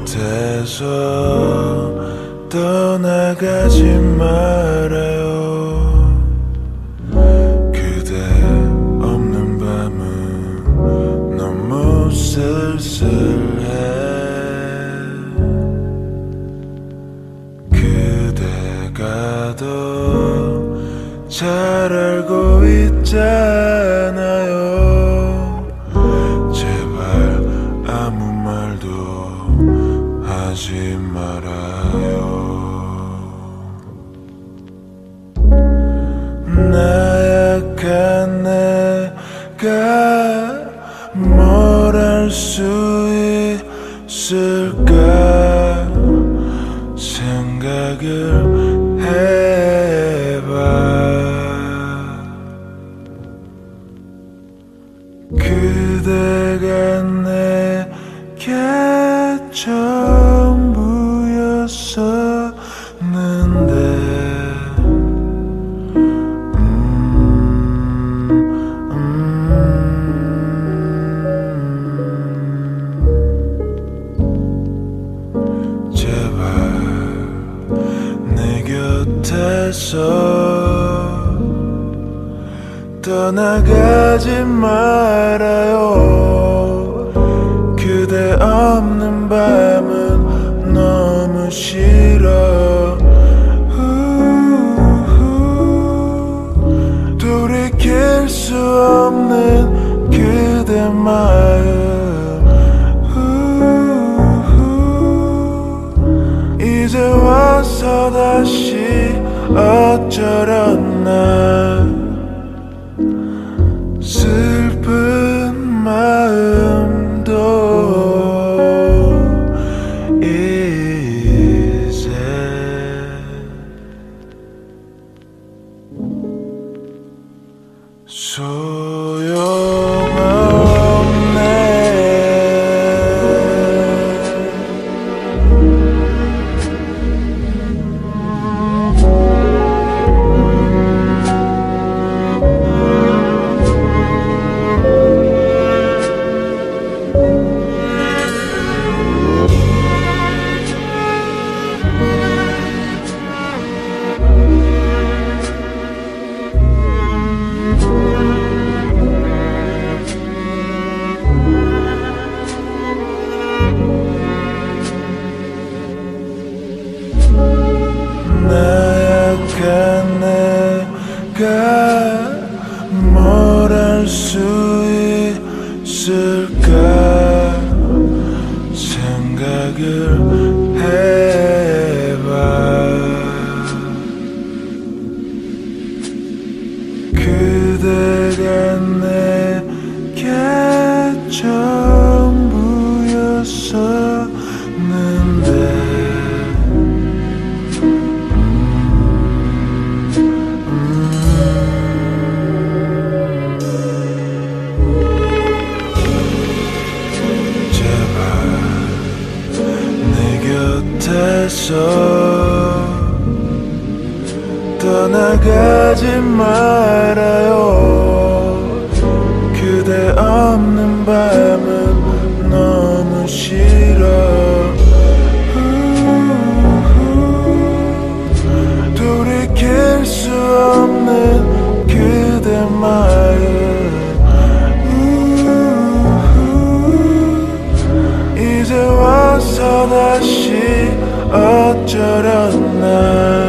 곁에서 떠나가지 말아요. 그대 없는 밤은 너무 쓸쓸해. 그대가 더 잘 알고 있잖아요. 제발 아무 말도 하지 말아요. 나약한 내가 뭘 할 수 있을까 생각을 해봐. 그대가 내게 전부였었는데 제발 내 곁에서 떠나가지 말아요. 그대 없는 밤은 너무 싫어. 돌이킬 수 없는 그대 마음. 이제 와서 다시 어쩌려나. 슬픈 마음도 이제 소용없네. 나약한 내가 뭘 할 수 있을까 생각을 해봐. 그대가 내게 전부였었는데 곁에서 떠나가지 말아요. 그대 없는 밤은 너무 싫어. 돌이킬 수 없는 그대 마음. 이제 와서 다시 어쩌려나.